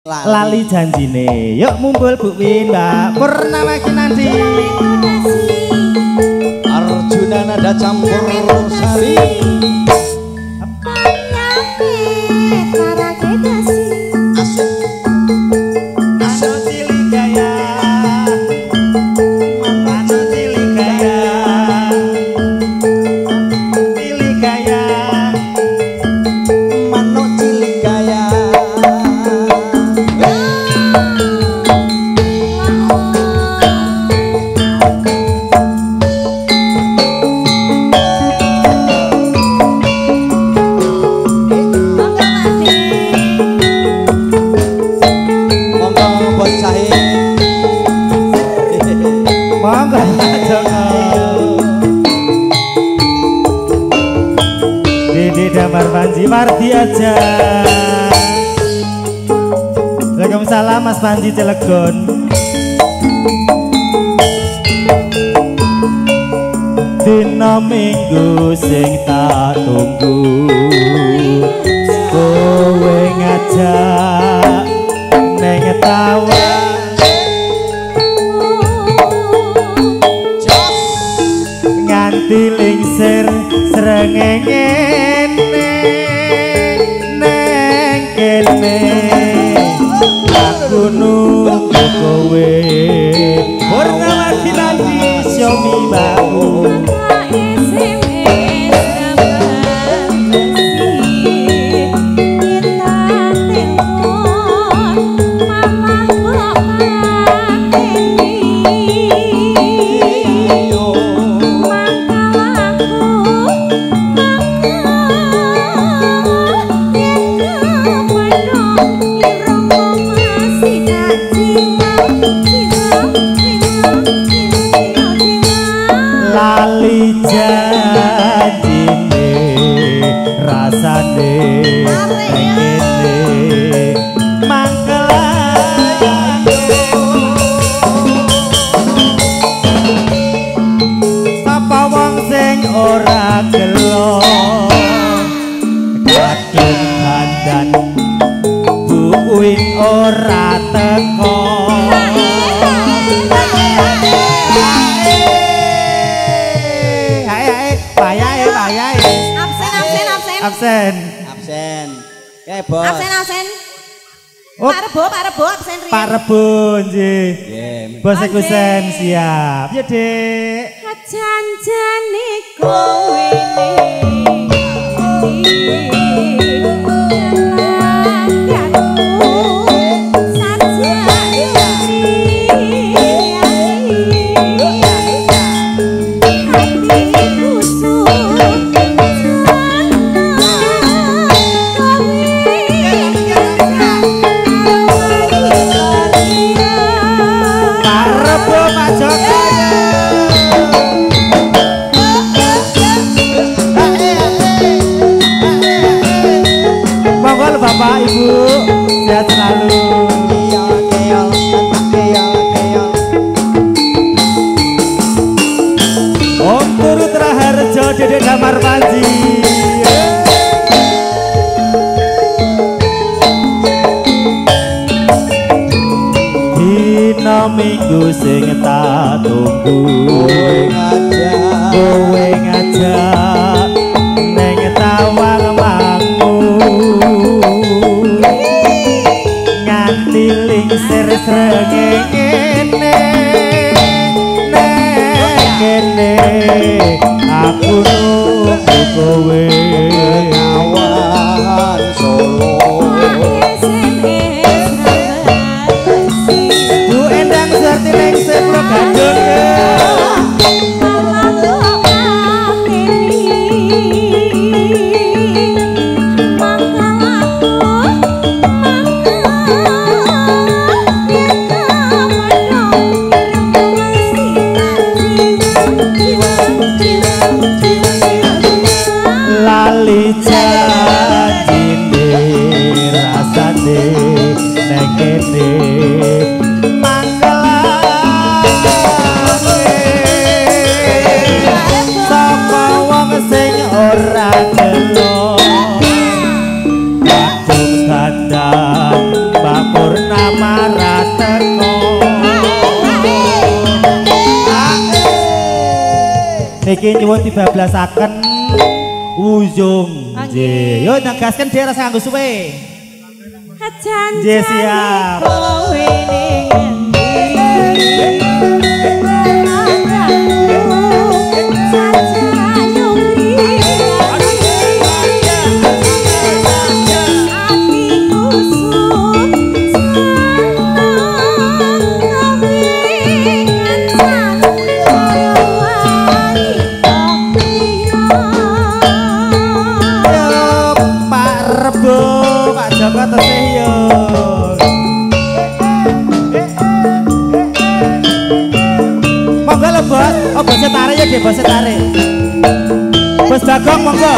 Lali janjine, yuk mumpul Bu Win, Mbak Purnama Kinanti. Arjuna nada campur sari. Mardi aja. Waalaikumsalam Mas Panji Cilegon. Dina minggu sing tak tunggu, kowe ngajak neng tawa nganti lingsir srengenge aku nunggu kowe Purnama Kinanti Xiaomi baku ora teko absen ya bos absen Pak Rebo absen riyen Pak Rebo nggih bos ekusen siap ya Dek janjane kowe Bapak Ibu sehat selalu. Om Turut Raharjo Dede Damar Panji. Dina minggu sing tak tunggu, kowe ngajak neng tawang lingsir srengenge kene aku nunggu kowe kawan Solo Bu Endang serti lingsir lo gandung niki nyuwun dibablasaken ujung nggih yo negasken dhewe rasa nganggo suwe nggih siap kowe ning bos tarik ya deh, bos tarik. Bos Bagong monggo.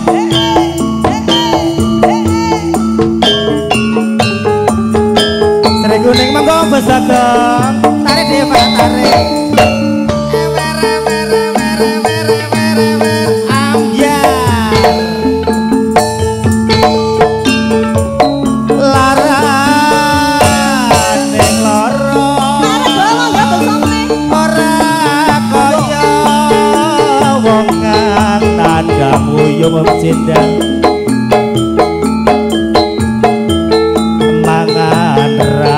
Sering kuning monggo bos Bagong. Tarik deh Pak, tarik. Cendang mangan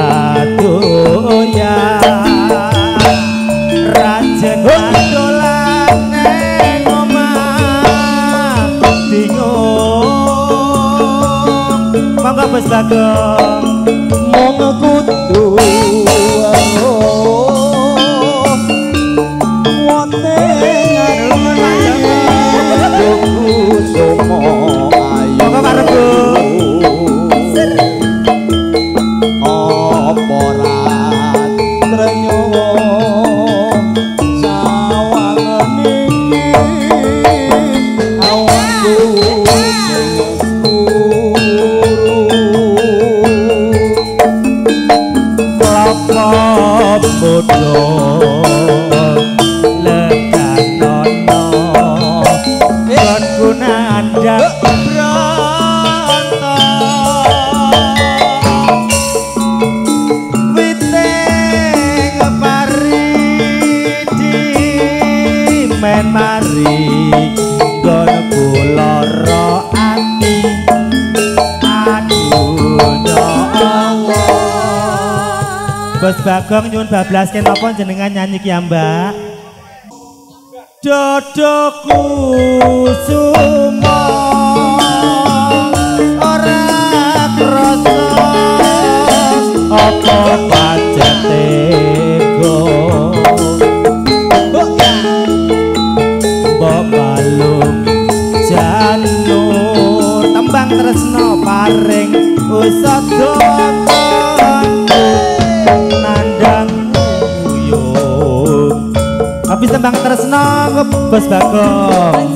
radoya rajen dolan neng omah bingung monggo Bos Bagong monggo kudu Bos Bagong nyuwun bablasken napa jenengan nyanyi ki Mbak? Dodoku sumo ora krasa apa pancen tega mbok balung janur tembang tresno paring usada habis tembang tresno Bos Bagong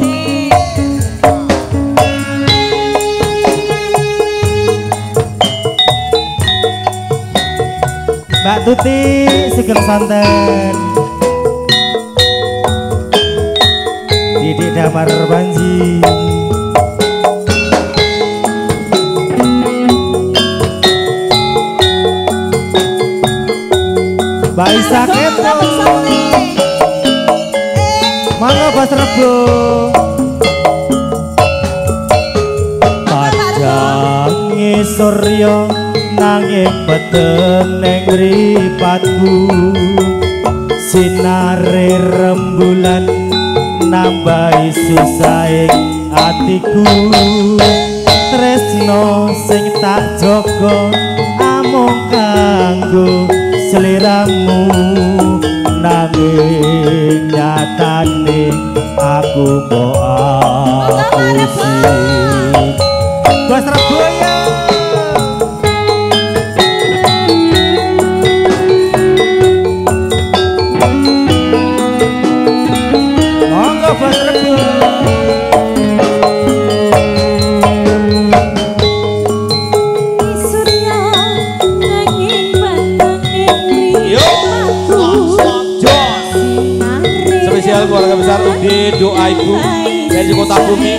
Mbak Tuti Sugeng Santen Didik Damar Banji Mbak Isa Kepo mangga Bos Rebo padange surya nanging peteng ning mripatku sinare rembulan nambahi susaing atiku tresno sing tak jaga amung kanggo sliramu nanging nyatane aku mbok apusi Bos Reboya monggo Bos Reboya keluarga besar Ude doa ibu dari Kota Bumi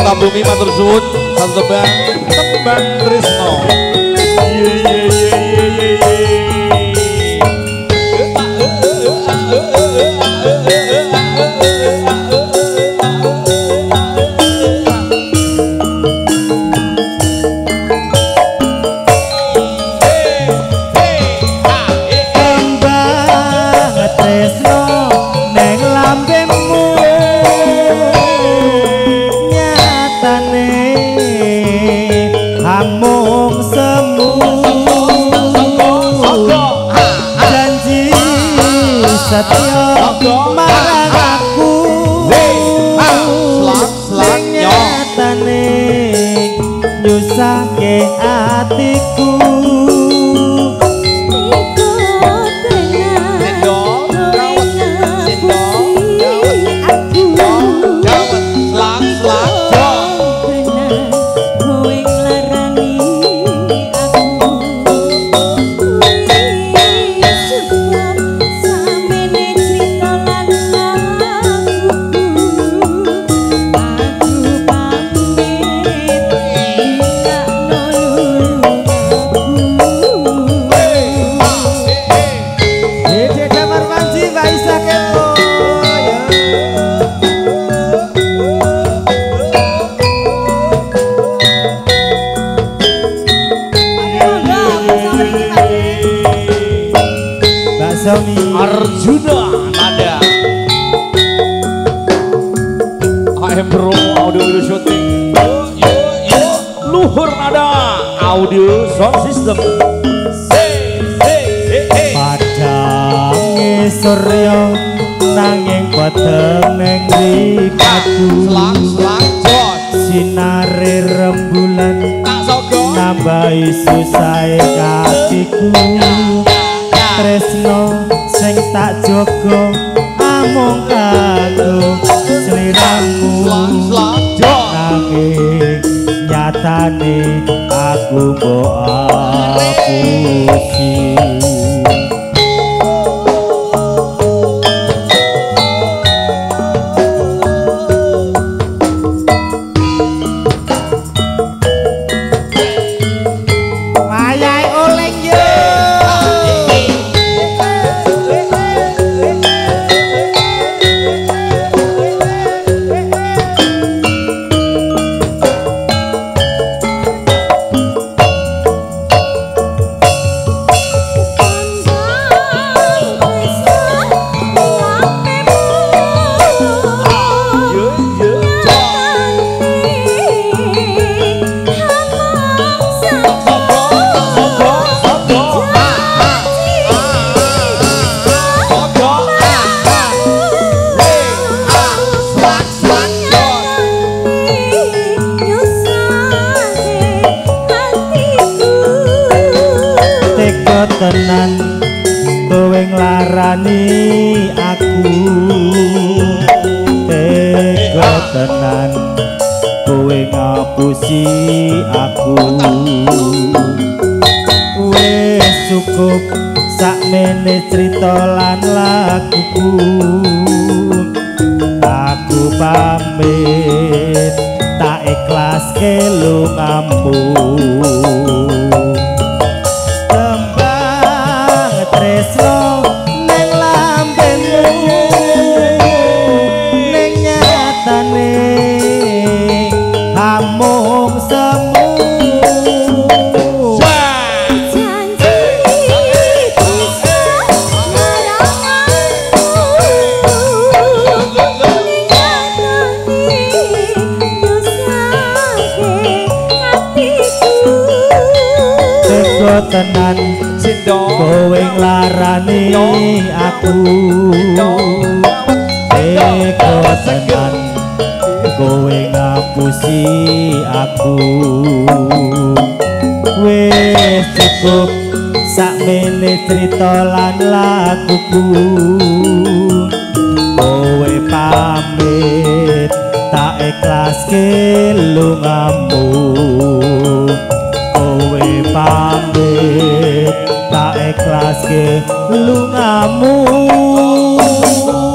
Sukabumi matur suwun satu tembang Trisno. Setyo marang aku nyatane nyusahke atiku Arjuna Nada AM Bro audio shooting Luhur Nada audio sound system Padang surya nanging padang neng rikatu sinare rembulan nambahi susahe katiku tresno sing tak jaga amung kanggo sliramu nanging nyatane aku mbok apusi tenan kowe nglarani aku tega tenan kowe ngapusi aku wis cukup sakmene crita lan laguku aku pamit tak ikhlaske lungamu tresno neng lambemu neng nyatane amung semu janji bisa marang aku tenan kowe nglarani aku tega tenan kowe ngapusi aku wis cukup sakmene crita lan laguku kowe pamit tak ikhlaske lungamu kowe pamit tak ikhlaske lungamu